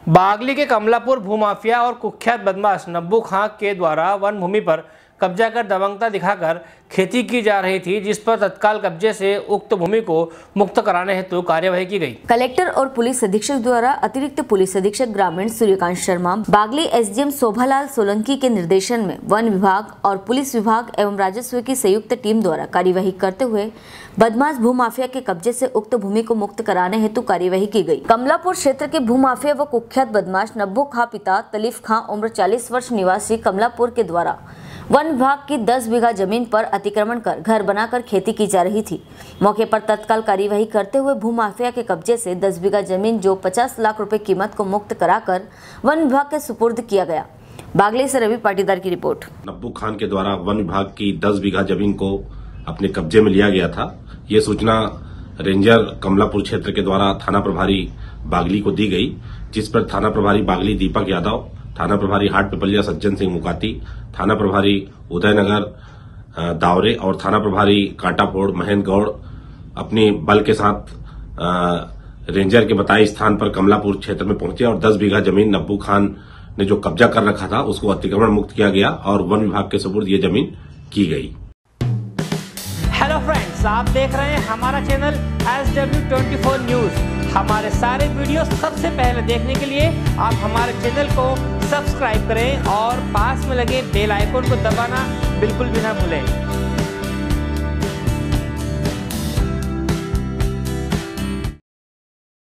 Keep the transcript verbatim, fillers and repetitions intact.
बागली के कमलापुर भूमाफिया और कुख्यात बदमाश नब्बू खां के द्वारा वन भूमि पर कब्जा कर दबंगता दिखाकर खेती की जा रही थी, जिस पर तत्काल कब्जे से उक्त भूमि को मुक्त कराने हेतु कार्यवाही की गई। कलेक्टर और पुलिस अधीक्षक द्वारा अतिरिक्त पुलिस अधीक्षक ग्रामीण सूर्यकांत शर्मा, बागली एसडीएम शोभालाल सोलंकी के निर्देशन में वन विभाग और पुलिस विभाग एवं राजस्व की संयुक्त टीम द्वारा कार्यवाही करते हुए बदमाश भूमाफिया के कब्जे से उक्त भूमि को मुक्त कराने हेतु कार्यवाही की गई। कमलापुर क्षेत्र के भूमाफिया व कुख्यात बदमाश नब्बू खां पिता तलीफ खां उम्र चालीस वर्ष निवासी कमलापुर के द्वारा वन विभाग की दस बीघा जमीन पर अतिक्रमण कर घर बनाकर खेती की जा रही थी। मौके पर तत्काल कार्यवाही करते हुए भूमाफिया के कब्जे से दस बीघा जमीन जो पचास लाख रुपए कीमत को मुक्त कराकर वन विभाग के सुपुर्द किया गया। बागली से रवि पाटीदार की रिपोर्ट। नब्बू खान के द्वारा वन विभाग की दस बीघा जमीन को अपने कब्जे में लिया गया था। ये सूचना रेंजर कमलापुर क्षेत्र के द्वारा थाना प्रभारी बागली को दी गई, जिस पर थाना प्रभारी बागली दीपक यादव, थाना प्रभारी हाट पिपलिया सज्जन सिंह मुकाती, थाना प्रभारी उदयनगर दावरे और थाना प्रभारी कांटाफोड़ महेंद्र गौड़ अपनी बल के साथ रेंजर के बताए स्थान पर कमलापुर क्षेत्र में पहुंचे और दस बीघा जमीन नब्बू खान ने जो कब्जा कर रखा था उसको अतिक्रमण मुक्त किया गया और वन विभाग के सुपुर्द ये जमीन की गई। हेलो फ्रेंड्स, आप देख रहे हैं हमारा channel S W twenty four news. हमारे सारे वीडियो सबसे पहले देखने के लिए आप हमारे चैनल को सब्सक्राइब करें और पास में लगे बेल आइकन को दबाना बिल्कुल भी ना भूलें।